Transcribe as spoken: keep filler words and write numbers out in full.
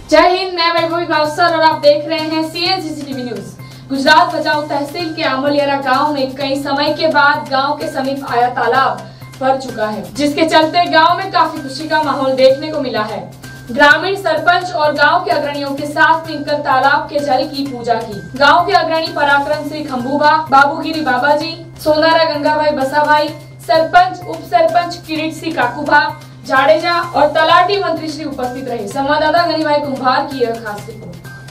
जय हिंद, मैं वैभवी भावसर और आप देख रहे हैं सीएनसीसीटीवी न्यूज। गुजरात बचाव तहसील के आमलियारा गांव में कई समय के बाद गांव के समीप आया तालाब भर चुका है, जिसके चलते गांव में काफी खुशी का माहौल देखने को मिला है। ग्रामीण सरपंच और गांव के अग्रणियों के साथ मिलकर तालाब के जल की पूजा की। गांव के अग्रणी पराक्रम श्री खंबूबा, बाबूगिरी बाबाजी, सोनारा गंगाभाई बसाभाई, सरपंच उप सरपंच किरीट सिंह काकूभा जाडेजा और तलाटी मंत्री श्री उपस्थित रहे। संवाददाता गनीभाई कुंभार की यह खास रिपोर्ट।